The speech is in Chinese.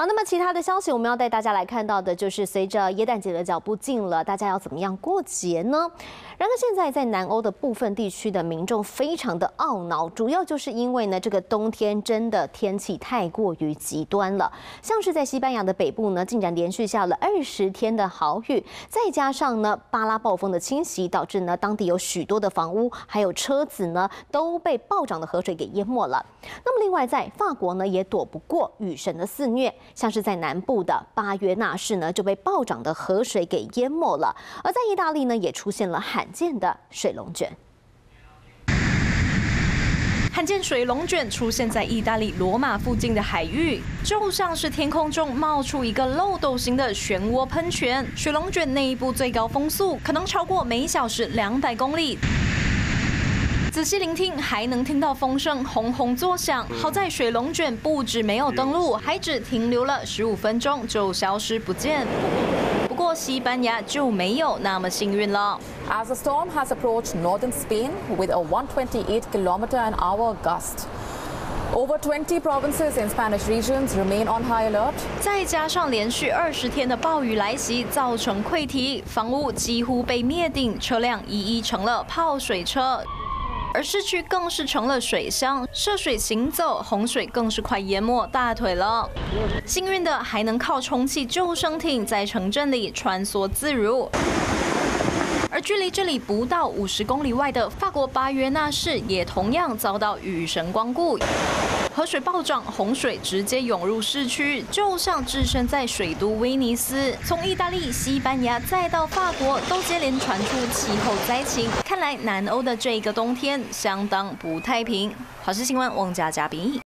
好，那么其他的消息，我们要带大家来看到的就是，随着耶诞节的脚步近了，大家要怎么样过节呢？然而，现在在南欧的部分地区的民众非常的懊恼，主要就是因为呢，这个冬天真的天气太过于极端了。像是在西班牙的北部呢，竟然连续下了20天的豪雨，再加上呢巴拉暴风的侵袭，导致呢当地有许多的房屋还有车子呢都被暴涨的河水给淹没了。那么另外在法国呢，也躲不过雨神的肆虐，像是在南部的巴约纳市呢就被暴涨的河水给淹没了，而在意大利呢也出现了罕见的水龙卷。 罕见水龙卷出现在意大利罗马附近的海域，就像是天空中冒出一个漏斗形的漩涡喷泉。水龙卷内部最高风速可能超过每小时200公里。仔细聆听，还能听到风声轰轰作响。好在水龙卷不止没有登陆，还只停留了15分钟就消失不见。不过西班牙就没有那么幸运了。 As the storm has approached northern Spain with a 128km/h gust. Over 20 provinces in Spanish regions remain on high alert. 再加上连续20天的暴雨来袭，造成溃堤，房屋几乎被灭顶，车辆一成了泡水车。而市区更是成了水乡，涉水行走，洪水更是快淹没大腿了。幸运的还能靠充气救生艇在城镇里穿梭自如。而距离这里不到50公里外的法国巴约纳市也同样遭到雨神光顾，河水暴涨，洪水直接涌入市区，就像置身在水都威尼斯。从意大利、西班牙再到法国，都接连传出气候灾情。看来南欧的这个冬天相当不太平。华视新闻，汪佳佳编译。